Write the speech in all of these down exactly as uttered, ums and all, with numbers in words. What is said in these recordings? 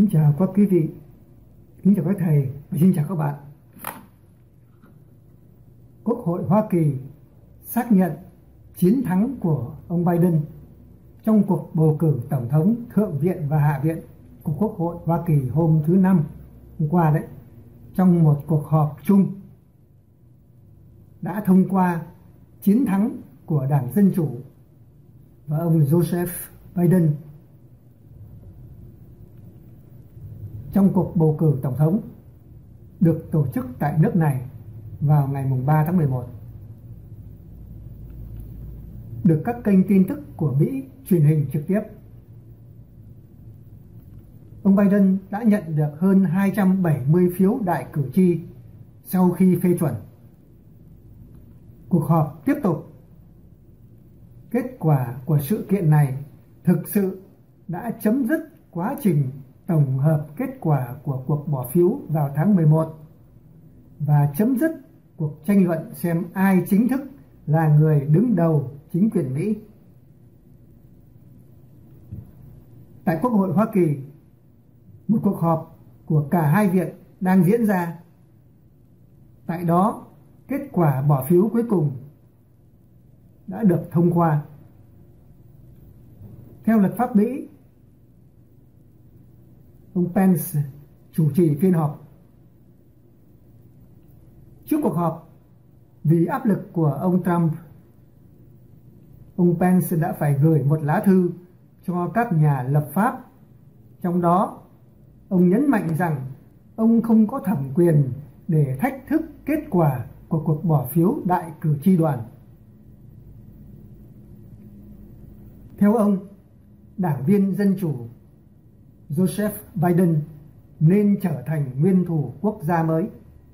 Kính chào các quý vị, kính chào các thầy và xin chào các bạn. Quốc hội Hoa Kỳ xác nhận chiến thắng của ông Biden trong cuộc bầu cử Tổng thống, Thượng viện và Hạ viện của Quốc hội Hoa Kỳ hôm thứ Năm, hôm qua đấy, trong một cuộc họp chung đã thông qua chiến thắng của Đảng Dân Chủ và ông Joseph Biden trong cuộc bầu cử Tổng thống được tổ chức tại nước này vào ngày ba tháng mười một. Được các kênh tin tức của Mỹ truyền hình trực tiếp. Ông Biden đã nhận được hơn hai trăm bảy mươi phiếu đại cử tri sau khi phê chuẩn. Cuộc họp tiếp tục. Kết quả của sự kiện này thực sự đã chấm dứt quá trình tổng hợp kết quả của cuộc bỏ phiếu vào tháng mười một và chấm dứt cuộc tranh luận xem ai chính thức là người đứng đầu chính quyền Mỹ. Tại Quốc hội Hoa Kỳ, một cuộc họp của cả hai viện đang diễn ra. Tại đó, kết quả bỏ phiếu cuối cùng đã được thông qua. Theo luật pháp Mỹ, ông Pence chủ trì phiên họp. Trước cuộc họp, vì áp lực của ông Trump, ông Pence đã phải gửi một lá thư cho các nhà lập pháp. Trong đó, ông nhấn mạnh rằng ông không có thẩm quyền để thách thức kết quả của cuộc bỏ phiếu đại cử tri đoàn. Theo ông, đảng viên Dân Chủ Joseph Biden nên trở thành nguyên thủ quốc gia mới.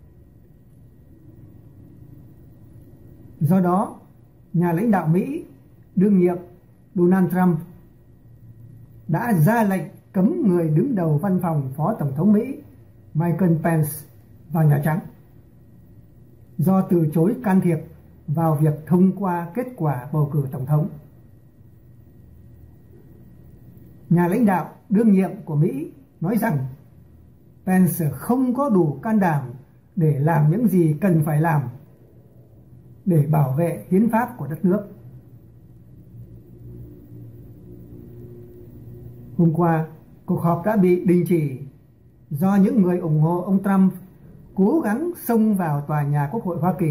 Do đó, nhà lãnh đạo Mỹ đương nhiệm Donald Trump đã ra lệnh cấm người đứng đầu văn phòng Phó Tổng thống Mỹ Michael Pence vào Nhà Trắng do từ chối can thiệp vào việc thông qua kết quả bầu cử Tổng thống. Nhà lãnh đạo đương nhiệm của Mỹ nói rằng Pence không có đủ can đảm để làm những gì cần phải làm để bảo vệ hiến pháp của đất nước. Hôm qua, cuộc họp đã bị đình chỉ do những người ủng hộ ông Trump cố gắng xông vào tòa nhà Quốc hội Hoa Kỳ.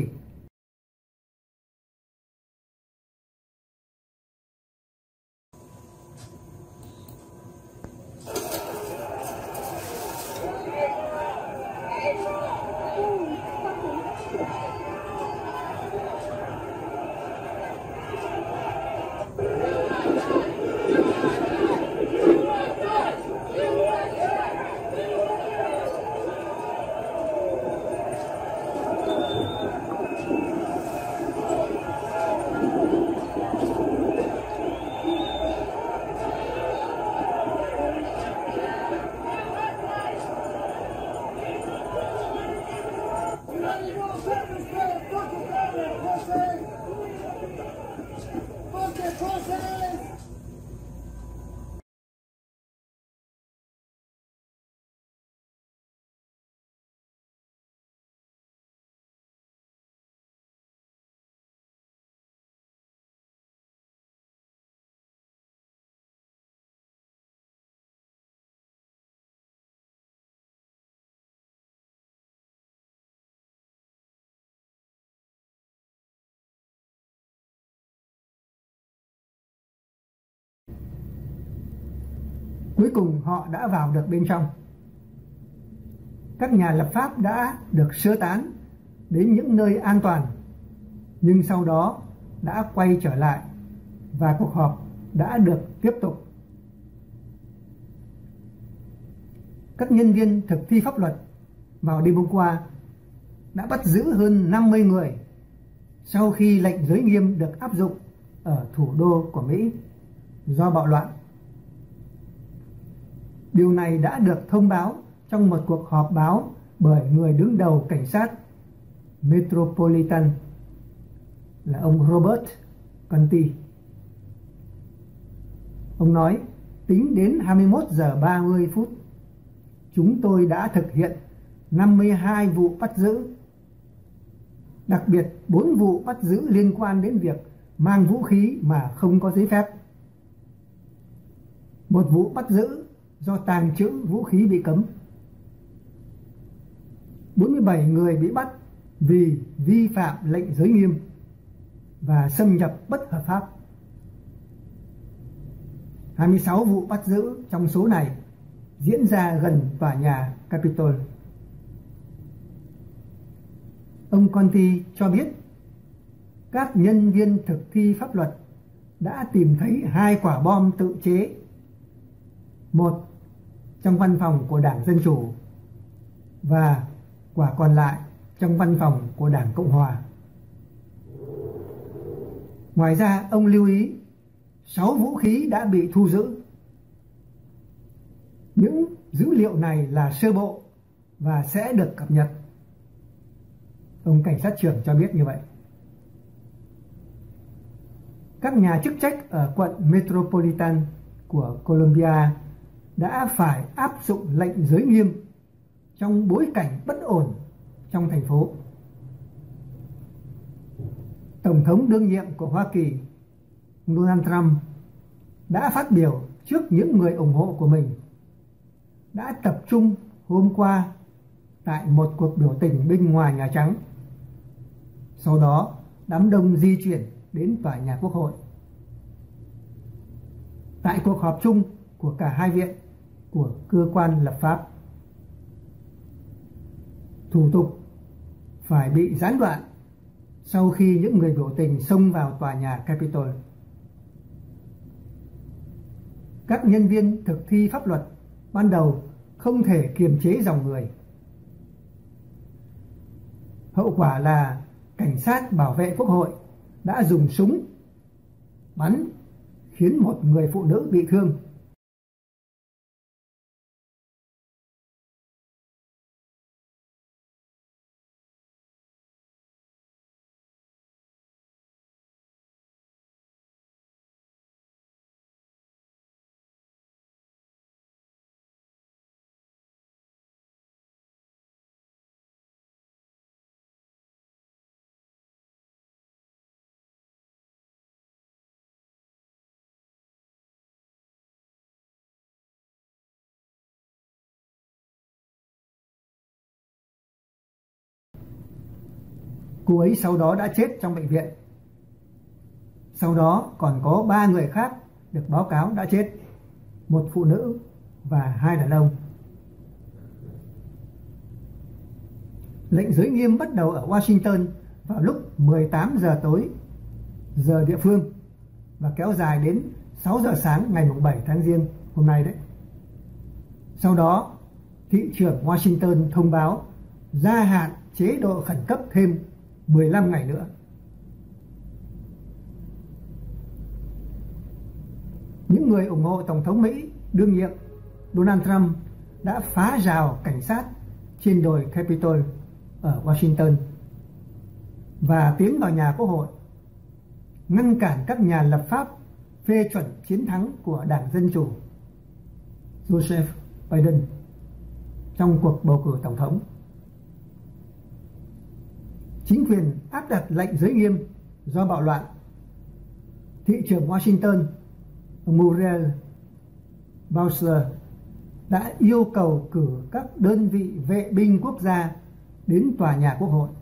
Cuối cùng họ đã vào được bên trong. Các nhà lập pháp đã được sơ tán đến những nơi an toàn, nhưng sau đó đã quay trở lại và cuộc họp đã được tiếp tục. Các nhân viên thực thi pháp luật vào đêm hôm qua đã bắt giữ hơn năm mươi người sau khi lệnh giới nghiêm được áp dụng ở thủ đô của Mỹ do bạo loạn. Điều này đã được thông báo trong một cuộc họp báo bởi người đứng đầu cảnh sát Metropolitan là ông Robert Conti. Ông nói tính đến hai mươi mốt giờ ba mươi phút chúng tôi đã thực hiện năm mươi hai vụ bắt giữ, đặc biệt bốn vụ bắt giữ liên quan đến việc mang vũ khí mà không có giấy phép, một vụ bắt giữ do tàng trữ vũ khí bị cấm, bốn mươi bảy người bị bắt vì vi phạm lệnh giới nghiêm và xâm nhập bất hợp pháp. hai mươi sáu vụ bắt giữ trong số này diễn ra gần tòa nhà Capitol. Ông Conti cho biết các nhân viên thực thi pháp luật đã tìm thấy hai quả bom tự chế, một trong văn phòng của Đảng Dân Chủ và quả còn lại trong văn phòng của Đảng Cộng Hòa. Ngoài ra, ông lưu ý sáu vũ khí đã bị thu giữ. Những dữ liệu này là sơ bộ và sẽ được cập nhật. Ông cảnh sát trưởng cho biết như vậy. Các nhà chức trách ở quận Metropolitan của Colombia đã phải áp dụng lệnh giới nghiêm trong bối cảnh bất ổn trong thành phố. Tổng thống đương nhiệm của Hoa Kỳ Donald Trump đã phát biểu trước những người ủng hộ của mình, đã tập trung hôm qua tại một cuộc biểu tình bên ngoài Nhà Trắng. Sau đó, đám đông di chuyển đến tòa nhà Quốc hội. Tại cuộc họp chung của cả hai viện của cơ quan lập pháp, thủ tục phải bị gián đoạn sau khi những người biểu tình xông vào tòa nhà Capitol. Các nhân viên thực thi pháp luật ban đầu không thể kiềm chế dòng người. Hậu quả là cảnh sát bảo vệ Quốc hội đã dùng súng bắn khiến một người phụ nữ bị thương. Cô ấy sau đó đã chết trong bệnh viện. Sau đó còn có ba người khác được báo cáo đã chết, một phụ nữ và hai đàn ông. Lệnh giới nghiêm bắt đầu ở Washington vào lúc mười tám giờ tối giờ địa phương và kéo dài đến sáu giờ sáng ngày bảy tháng Giêng hôm nay đấy. Sau đó, thị trưởng Washington thông báo gia hạn chế độ khẩn cấp thêm mười lăm ngày nữa. Những người ủng hộ Tổng thống Mỹ đương nhiệm Donald Trump đã phá rào cảnh sát trên đồi Capitol ở Washington và tiến vào nhà Quốc hội, ngăn cản các nhà lập pháp phê chuẩn chiến thắng của Đảng Dân Chủ Joseph Biden trong cuộc bầu cử tổng thống. Chính quyền áp đặt lệnh giới nghiêm do bạo loạn. Thị trưởng Washington Muriel Bowser đã yêu cầu cử các đơn vị vệ binh quốc gia đến tòa nhà Quốc hội.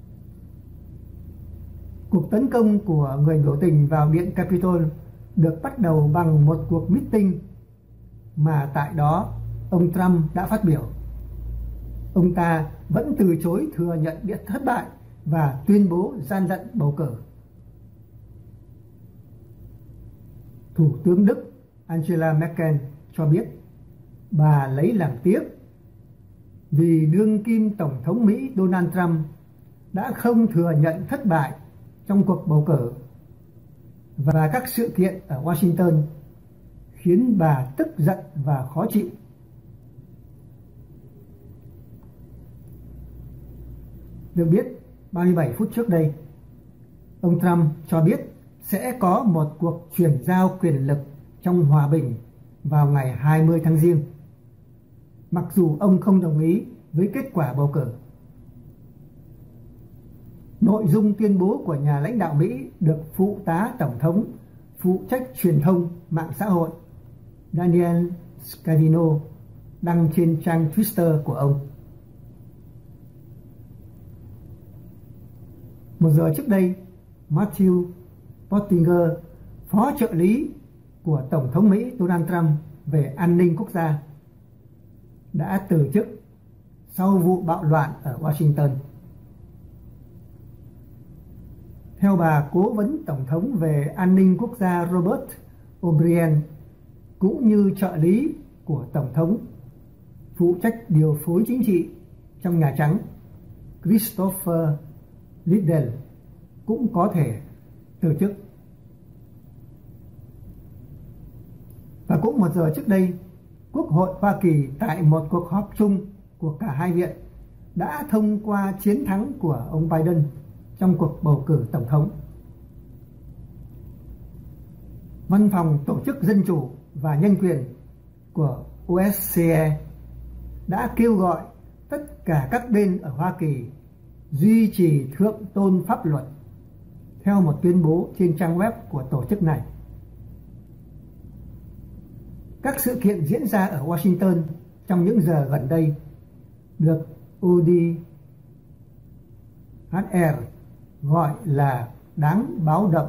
Cuộc tấn công của người biểu tình vào điện Capitol được bắt đầu bằng một cuộc meeting mà tại đó ông Trump đã phát biểu. Ông ta vẫn từ chối thừa nhận bị thất bại và tuyên bố gian lận bầu cử. Thủ tướng Đức Angela Merkel cho biết bà lấy làm tiếc vì đương kim Tổng thống Mỹ Donald Trump đã không thừa nhận thất bại trong cuộc bầu cử, và các sự kiện ở Washington khiến bà tức giận và khó chịu. Được biết, ba mươi bảy phút trước đây, ông Trump cho biết sẽ có một cuộc chuyển giao quyền lực trong hòa bình vào ngày hai mươi tháng Giêng. mặc dù ông không đồng ý với kết quả bầu cử. Nội dung tuyên bố của nhà lãnh đạo Mỹ được phụ tá tổng thống phụ trách truyền thông mạng xã hội Daniel Scavino đăng trên trang Twitter của ông. Một giờ trước đây, Matthew Pottinger, phó trợ lý của Tổng thống Mỹ Donald Trump về an ninh quốc gia, đã từ chức sau vụ bạo loạn ở Washington. Theo bà cố vấn Tổng thống về an ninh quốc gia Robert O'Brien, cũng như trợ lý của Tổng thống phụ trách điều phối chính trị trong Nhà Trắng Christopher Liddell cũng có thể từ chức. Và cũng một giờ trước đây, Quốc hội Hoa Kỳ tại một cuộc họp chung của cả hai viện đã thông qua chiến thắng của ông Biden trong cuộc bầu cử tổng thống. Văn phòng Tổ chức Dân chủ và Nhân quyền của O S C E đã kêu gọi tất cả các bên ở Hoa Kỳ duy trì thượng tôn pháp luật, theo một tuyên bố trên trang web của tổ chức này. Các sự kiện diễn ra ở Washington trong những giờ gần đây được O D H R gọi là đáng báo động,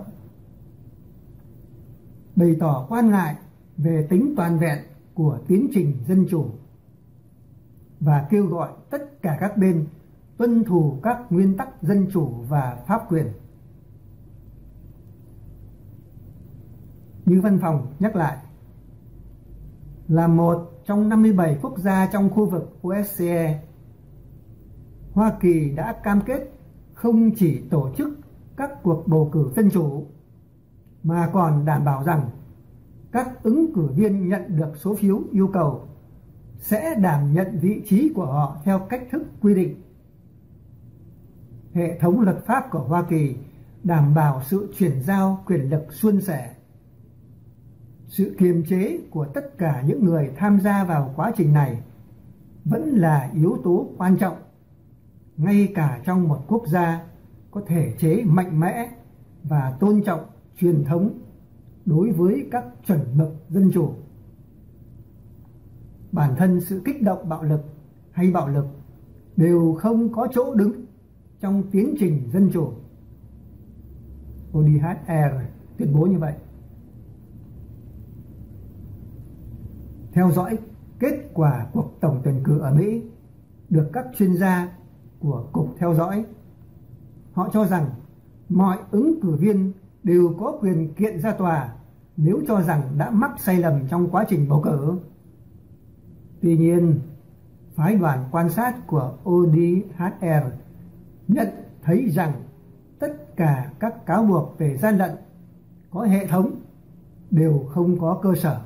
bày tỏ quan ngại về tính toàn vẹn của tiến trình dân chủ và kêu gọi tất cả các bên tuân thủ các nguyên tắc dân chủ và pháp quyền. Như văn phòng nhắc lại, là một trong năm mươi bảy quốc gia trong khu vực O S C E, Hoa Kỳ đã cam kết không chỉ tổ chức các cuộc bầu cử dân chủ, mà còn đảm bảo rằng các ứng cử viên nhận được số phiếu yêu cầu sẽ đảm nhận vị trí của họ theo cách thức quy định. Hệ thống luật pháp của Hoa Kỳ đảm bảo sự chuyển giao quyền lực suôn sẻ. Sự kiềm chế của tất cả những người tham gia vào quá trình này vẫn là yếu tố quan trọng, ngay cả trong một quốc gia có thể chế mạnh mẽ và tôn trọng truyền thống đối với các chuẩn mực dân chủ. Bản thân sự kích động bạo lực hay bạo lực đều không có chỗ đứng trong tiến trình dân chủ. O D H R tuyên bố như vậy. Theo dõi kết quả cuộc tổng tuyển cử ở Mỹ được các chuyên gia của Cục Theo dõi, họ cho rằng mọi ứng cử viên đều có quyền kiện ra tòa nếu cho rằng đã mắc sai lầm trong quá trình bầu cử. Tuy nhiên, phái đoàn quan sát của O D H R nhận thấy rằng tất cả các cáo buộc về gian lận có hệ thống đều không có cơ sở.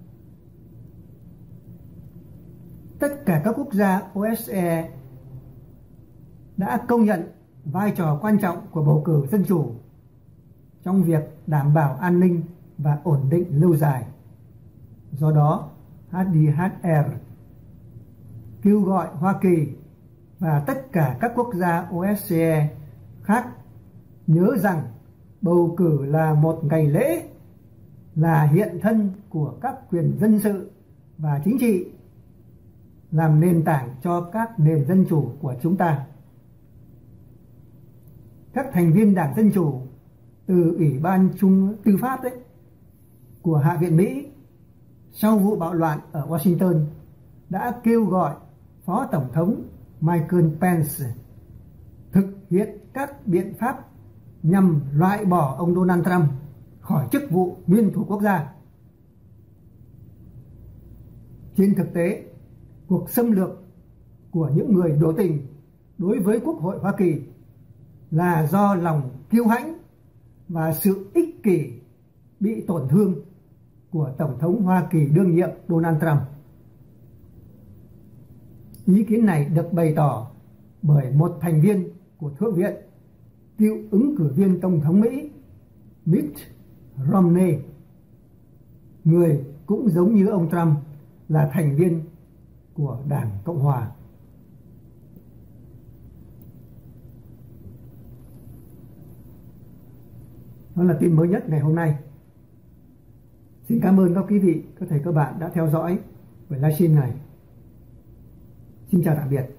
Tất cả các quốc gia O S C E đã công nhận vai trò quan trọng của bầu cử dân chủ trong việc đảm bảo an ninh và ổn định lâu dài. Do đó, H D H R kêu gọi Hoa Kỳ và tất cả các quốc gia O S C E khác nhớ rằng bầu cử là một ngày lễ, là hiện thân của các quyền dân sự và chính trị, làm nền tảng cho các nền dân chủ của chúng ta. Các thành viên Đảng Dân Chủ từ Ủy ban Trung Tư pháp đấy, của Hạ viện Mỹ sau vụ bạo loạn ở Washington đã kêu gọi Phó Tổng thống Michael Pence thực hiện các biện pháp nhằm loại bỏ ông Donald Trump khỏi chức vụ nguyên thủ quốc gia. Trên thực tế, cuộc xâm lược của những người biểu tình đối với Quốc hội Hoa Kỳ là do lòng kiêu hãnh và sự ích kỷ bị tổn thương của Tổng thống Hoa Kỳ đương nhiệm Donald Trump. Ý kiến này được bày tỏ bởi một thành viên của Thượng viện, cựu ứng cử viên Tổng thống Mỹ Mitt Romney, người cũng giống như ông Trump là thành viên của Đảng Cộng Hòa. Đó là tin mới nhất ngày hôm nay. Xin cảm ơn các quý vị, các thầy các bạn đã theo dõi buổi livestream này. Xin chào tạm biệt.